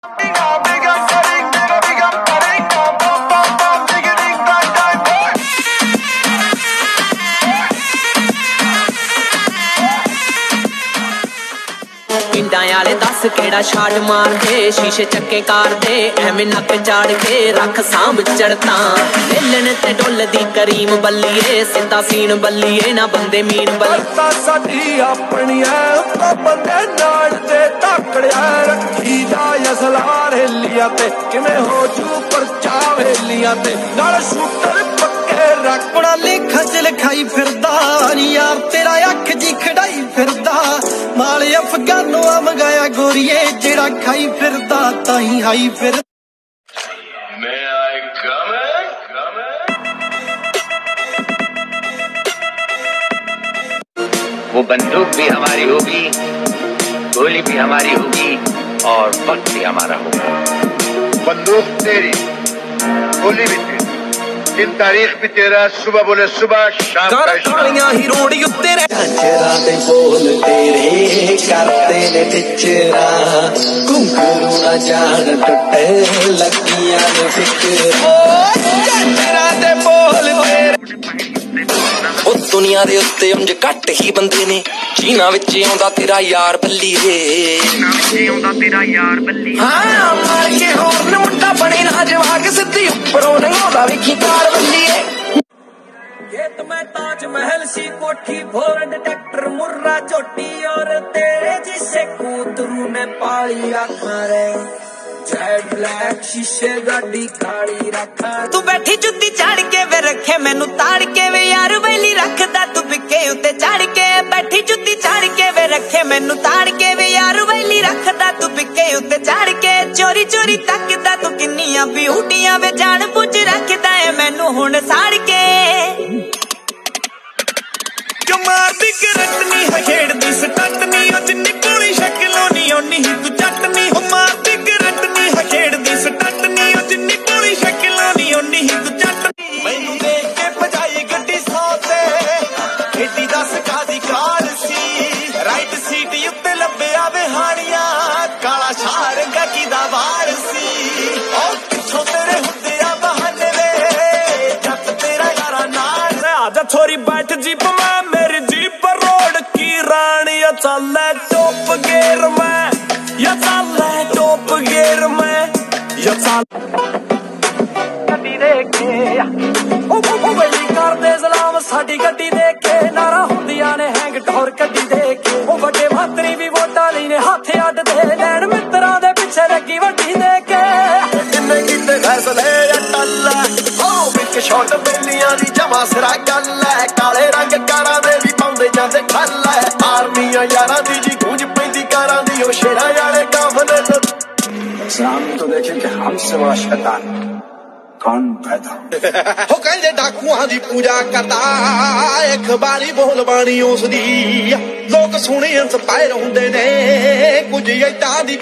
वाले दस केड़ा छाट मार दे शीशे चक्के कार दे एवें नक चाड़ के रख सांभ चढ़ता लेलन ते डुल दी करीम बल्लीए सिद्धा सीन बल्लीए ना बंदे मीन बल्ली साडी अपनी है बंदे नाल दे ताकड़िया रखी जाए असलार हेलिया ते किवें हो जू परचा वेलिया ते नाल शूटर पक्के रख बड़ा लेखा च लिखाई फिरदा यार तेरा अख जी खड़ाई फिरदा माल अफगानो मंगाया गोरीए जेड़ा खाई फिरदा ताही हाई फिर वो बंदूक भी हमारी होगी, गोली भी हमारी होगी और वक्त भी हमारा होगा। बंदूक तेरी, गोली भी तेरी, दिन तारीख भी तेरा, सुबह बोले सुबह शाम कालियां ही रोड़ी उत्ते झंझरा ते बोल तेरे करते ने टिचरा घुंघरू ना जान टुटे लगियां ने फिक्र झंझरा ते बोल तेरे ओ दुनिया दे उत्ते उंज घट ही बंदे ने चीना विच आउंदा तेरा यार बल्लीए हाँ मार के होर मुंडा बने ना जवाक सिद्धी उपरों नहीं आउंदा वेखी कार बल्लीए खेत में ताजमहल सी कोठी फोर डिटेक्टर मुर्रा चोटी और तेरे जिसे कूतरू ने पाली आखा रे जेड ब्लैक शीशे गाड़ी काली रखा तू बैठी जुत्ती चढ़ के वे रखे मैनू ताड़ के वे यार वेली रखदा तू बिके उत्ते चढ़ के बैठी जुत्ती चढ़ के वे रखे मैनू ताड़ के वे यार वेली रखदा तू बिके उत्ते चढ़ के चोरी चोरी तकदा तू किन्नियां ब्यूटियां वे जान बुझ रखदा है मैनू हुण साड़ के कमार दी करटनी है खेड़दी सटटनी ओ जिन्नी कोली शक्लों नी ओनी ही तू चटनी हो मार दी करटनी है खेड़दी सटटनी ओ जिन्नी कोली शक्लों नी ओनी ही तू चटनी मैनू देख के भजाई गड्डी सौते एडी दस कादी कार सी राइट सीट उत्ते लब्बिया बिहानियां काला शारंगा की दा वार सी ओ किथों तेरे हुंदे आ बहाने वे जब तेरा यारा नाल आजा छोरी बैठ जीप में चल टॉप गियर में या चल टॉप गियर में या चल गड्डी देखे ओ वेली कर दे सलाम साडी गड्डी देखे नारा हुंदियां ने हैंग ठोर गड्डी देखे ओ बड़े मंत्री भी वोटां लईने हाथ अड्ड दे लैण मित्तरां दे पिछे लगी वड्डी देखे किन्ने कीते फैसले टल ओ विक शॉट बेलियां दी जमा सिरा गल है काले रंग कारां दे भी पाउंदे जांदे खल है आर्मियां यारां दी जी गूंज पैंदी कारां दी ओ शेरां वाले काफले सामने तो देखें कि हमसे बड़ा शैतान कौन पैदा हो कहंदे डाकुआं दी पूजा करदा अखबारी बोल बाणी उस दी लोग सुने इंस्पायर हुंदे ने कुछ ऐदां दी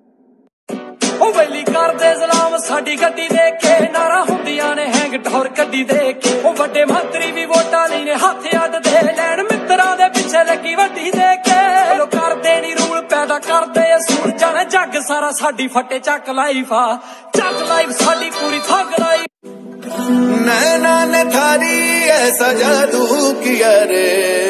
ओ वेली कर दे सलाम साडी गड्डी देखे नारा हुंदियां ने हैंग ठोर गड्डी देखे ओ बड़े मंत्री भी वोटां लईने हाथ अड्ड दे लैण मित्तरां दे पिछे लगी वड्डी देखे लो कर देनी रूल पैदा कर दे असूल जाने जग सारा साडी फटे चक लाइफ आ चक लाइफ साडी पूरी थक लाइफ नैना ने थारी ऐसा जादू किया रे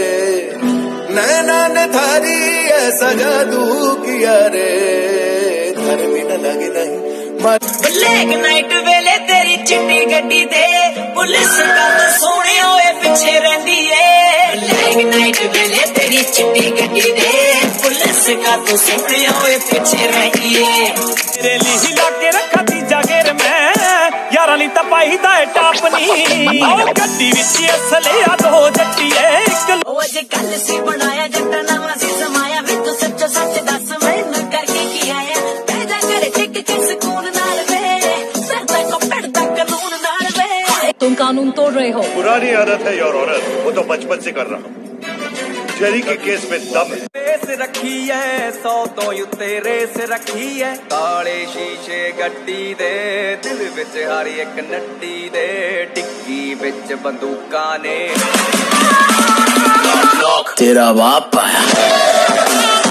नैना ने थारी ऐसा जादू किया रे घर भी न लगे नहीं लेग नाइट वेले तेरी चिट्टी गड्डी दे पुलिस का तो सोने होए पीछे रहंदी है लेग नाइट वेले तेरी चिट्टी गड्डी दे पुलिस का तो सोने होए पीछे रहंदी है तेरे लिए लाके रखा तीजा गेर में यारा नी तपाई दा टापनी ओ गड्डी विच असले आ दो जट्टी है एक ओ अजे कल सी बनाया जट्टा नवा सी समाया वे तो सच्चो सच दस मैं न करके की आया पैदा करे टिक के सुकून नाल वे सर पे को पड़दा कानून नाल वे तुम कानून तोड़ रहे हो पुरानी आदत है यार औरत वो तो बचपन से कर रहा हूँ जेरी के केस में दम है रेस रखी है 100 तो उत्ते रेस रखी है काले शीशे गड्डी दे दिल विच हर एक नड्डी दे टिक्की विच बंदूकां ने तेरा बाप आया